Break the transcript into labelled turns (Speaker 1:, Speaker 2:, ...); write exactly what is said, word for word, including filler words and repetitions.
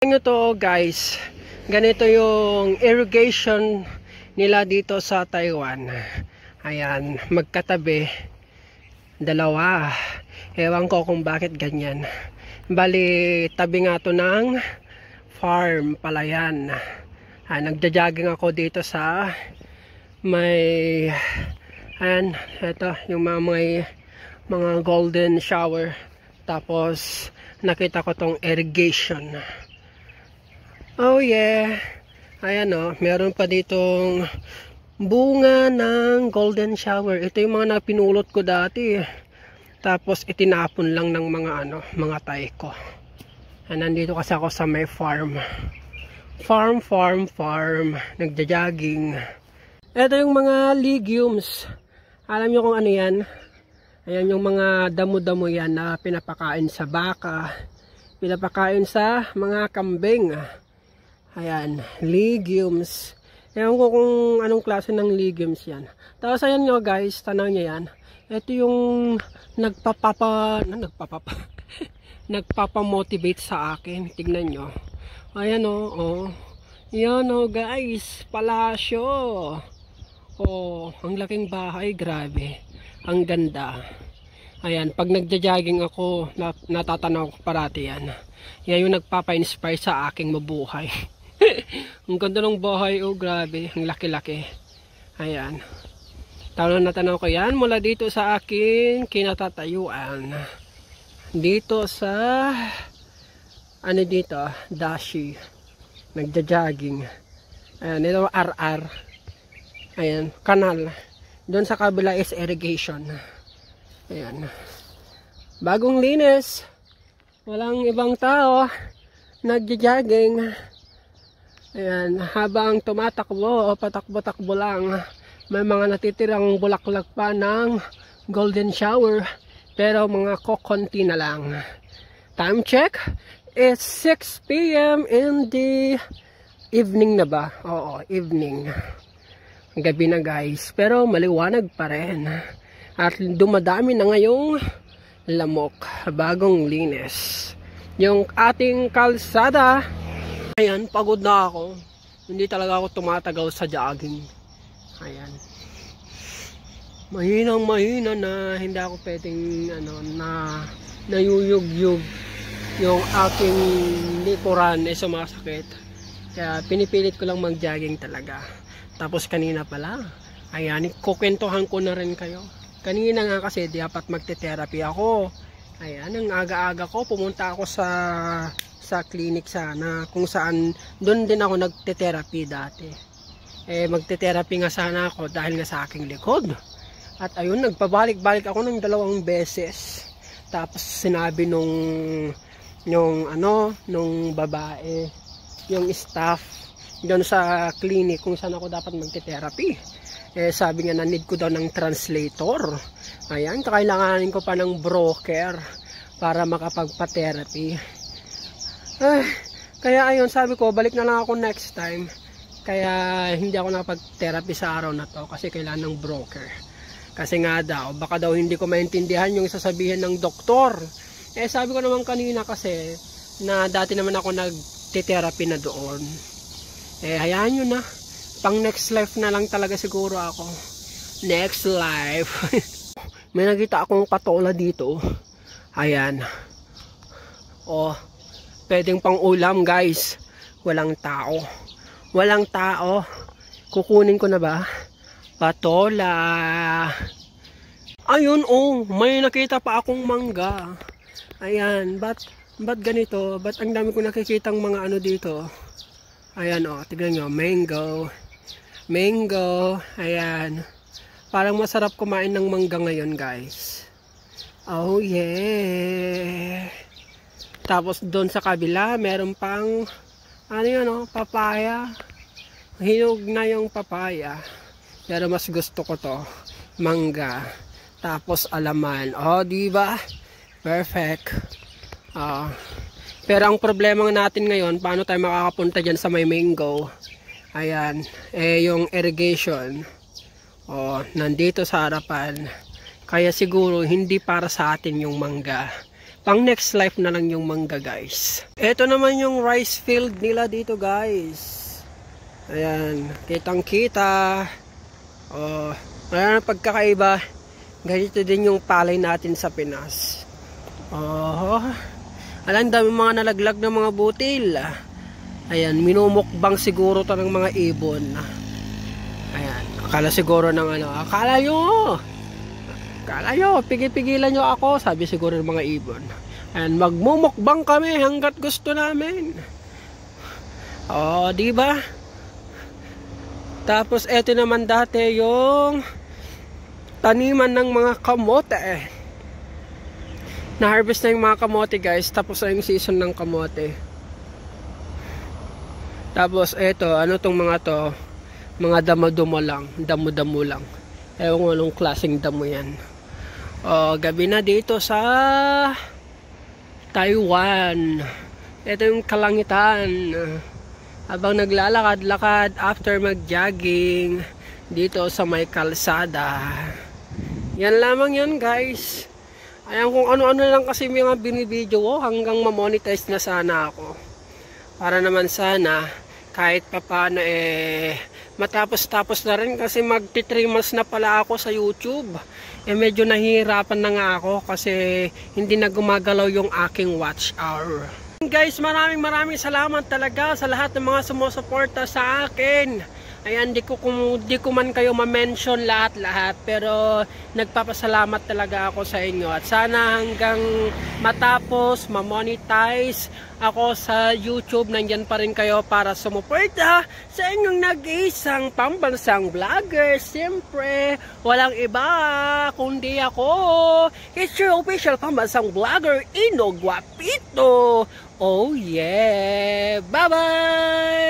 Speaker 1: Nyo to guys, ganito yung irrigation nila dito sa Taiwan. Ayan, magkatabi, dalawa. Ewan ko kung bakit ganyan. Bali, tabi nga to ng farm pala yan. Ah, nagja-jogging ako dito sa may, ayan, ito yung mga may mga golden shower. Tapos nakita ko tong irrigation. Oh yeah, ayan o, meron pa ditong bunga ng golden shower. Ito yung mga napinulot ko dati, tapos itinapon lang ng mga ano, mga tay ko. And nandito kasi ako sa may farm. Farm, farm, farm. Nagja-jogging. Ito yung mga legumes. Alam nyo kung ano yan? Ayan yung mga damo-damo yan na pinapakain sa baka, pinapakain sa mga kambing. Ayan, legumes. Ewan ko kung anong klase ng legumes yan. Tapos ayan nyo guys, tanaw nyo yan. Ito yung nagpapapa, na, nagpapapa, nagpapamotivate sa akin. Tignan nyo. Ayan o, oh, oh. Yan o guys, palasyo. Oh, ang laking bahay, grabe. Ang ganda. Ayan, pag nagja-jogging ako, natatanaw ko parati yan. Yan yung nagpapa-inspire sa aking mabuhay. Ang ganda ng bahay, oh grabe, ang laki-laki. Ayan. Tanaw na tanaw ko yan mula dito sa aking kinatatayuan. Dito sa, ano dito, Dashi. Nagja-jogging. Ayan, ito R R. Ayan, kanal. Doon sa kabila is irrigation. Ayan. Bagong linis. Walang ibang tao. Nagja-jogging. Ayan, habang tumatakbo, patakbo-takbo lang, may mga natitirang bulaklak pa ng golden shower, pero mga kokonti na lang. Time check, it's six p m in the evening na ba? Oo, evening. Gabi na guys, pero maliwanag pa rin. At dumadami na ngayong lamok, bagong linis. Yung ating kalsada, ayan, pagod na ako. Hindi talaga ako tumatagaw sa jogging. Ayan. Mahinang mahina na hindi ako pwedeng ano, na nayuyug-yug. Yung aking likuran ay sumasakit. Kaya pinipilit ko lang mag-jogging talaga. Tapos kanina pala, ayan, kukwentuhan ko na rin kayo. Kanina nga kasi dapat magte-therapy ako. Ayan, ang aga-aga ko, pumunta ako sa sa clinic sana, kung saan doon din ako nagte-therapy dati. Eh magte-therapy nga sana ako dahil nga sa aking likod. At ayun, nagpabalik-balik ako ng dalawang beses. Tapos sinabi nung nung ano, nung babae, yung staff doon sa clinic kung saan ako dapat magte-therapy. Eh sabi nga na need ko daw ng translator. Ayan, kakailanganin ko pa ng broker para makapagpa-therapy. Ay, kaya ayun, sabi ko, balik na lang ako next time. Kaya hindi ako nakapag-therapy sa araw na to kasi kailangan ng broker. Kasi nga daw, baka daw hindi ko maintindihan yung sasabihin ng doktor. Eh sabi ko naman kanina kasi na dati naman ako nag-therapy na doon. Eh hayaan nyo na, pang next life na lang talaga siguro ako. Next life. May nakita akong patola dito. Ayan. Oh, pwedeng pang ulam guys. Walang tao. Walang tao. Kukunin ko na ba? Patola. Ayun oh, may nakita pa akong mangga. Ayan, ba't, ba't ganito? Ba't ang dami ko nakikitang mga ano dito? Ayan oh, tignan nyo, mango. Mango, ayan. Parang masarap kumain ng mangga ngayon guys. Oh yeah. Tapos doon sa kabila, meron pang, ano yun oh, papaya. Hinog na yung papaya. Pero mas gusto ko to, mangga. Tapos alaman. Oh, diba? Perfect. Uh, pero ang problema natin ngayon, paano tayo makakapunta dyan sa may mango? Ayan. Eh, yung irrigation. Oh, nandito sa harapan. Kaya siguro, hindi para sa atin yung mangga. pang next life na lang yung mangga guys. Ito naman yung rice field nila dito guys. Ayan, kitang kita. Oh, ayan ang pagkakaiba. Ganito din yung palay natin sa Pinas. Oh, alam, dami mga nalaglag ng mga butil. Ayan, minumukbang siguro to ng mga ibon. Ayan, akala siguro ng ano, akala nyo, akala nyo, pigil-pigilan nyo ako, sabi siguro ng mga ibon. Ayan, magmumukbang kami hanggat gusto namin. O, diba? Tapos, eto naman dati yung taniman ng mga kamote eh. Na-harvest na yung mga kamote guys, tapos na yung season ng kamote. Tapos, eto, ano tong mga to? Mga damo-damo lang, damo-damo lang. Ewan ko anong klaseng damo yan. O, gabi na dito sa Taiwan. Ito yung kalangitan. Habang naglalakad-lakad after mag-jogging dito sa may kalsada. Yan lamang yan guys. Ayan kung ano-ano lang kasi mga binibideo ko hanggang ma-monetize na sana ako. Para naman sana kahit papaano eh matapos-tapos na rin kasi magti three months na pala ako sa YouTube. Eh medyo nahihirapan na nga ako kasi hindi na gumagalaw yung aking watch hour. Guys, maraming maraming salamat talaga sa lahat ng mga sumusuporta sa akin. Ayan, di ko, kung, di ko man kayo ma-mention lahat-lahat, pero nagpapasalamat talaga ako sa inyo. At sana hanggang matapos, ma-monetize ako sa YouTube, nandyan pa rin kayo para sumuporta sa inyong nag-iisang pambansang vlogger. Siyempre, walang iba kundi ako. It's your official pambansang vlogger, Ino Guapito. Oh yeah! Bye-bye!